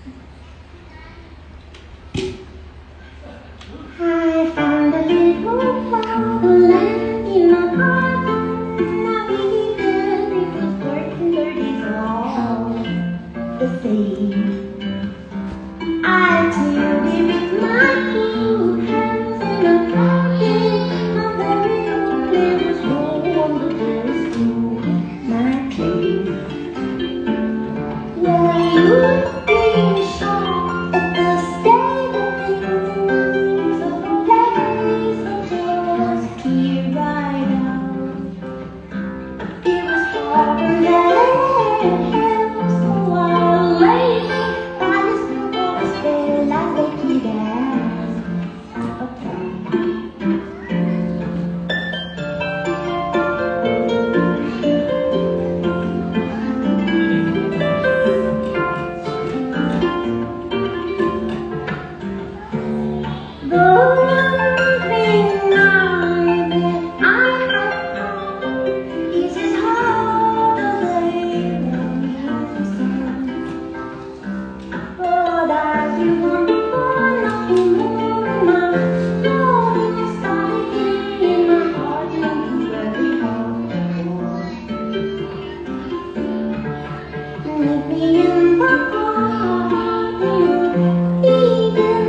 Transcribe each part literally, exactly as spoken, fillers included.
I found a little flowerland in my garden. I believe it was working birdies all the same. I tilled it with my two hands and I plucked it on the real there was no wonder to my claim. Well, you'd be shocked at the state of things of a place that just cleared right out. It was harder than hell, so I lay by this boy's bed like a kid as a pie. The one thing now that I have found is it's harder than the sun. But I do wonder nothing more, and I'm slowly deciding in my heart to very hard. Meet me in the garden, even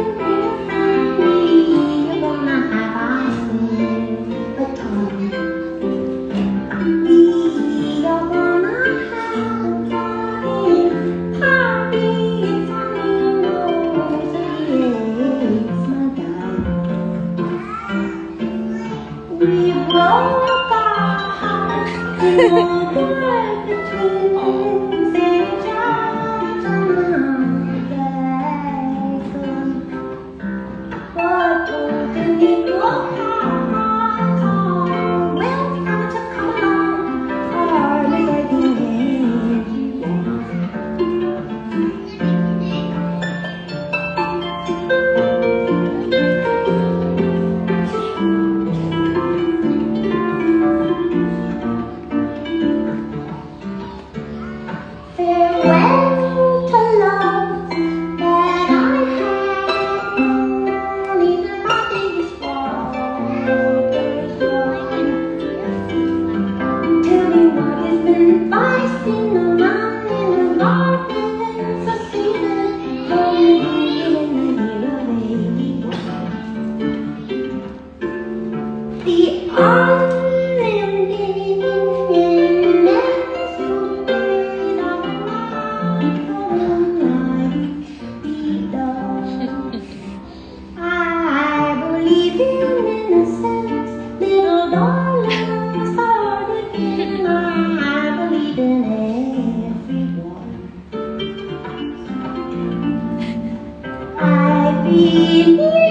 we broke our hearts in water between Saint George and Bethlehem. But open it broke our hearts, all welcome to come along, our wedding everyone. Farewell to love that I had known in the loveliest waters run. Tell me what has been biting around in the gardens of season, lonely in the year of eighty-one. The unending immense weight of I believe in innocence, little darling, start again. I believe in everyone. I believe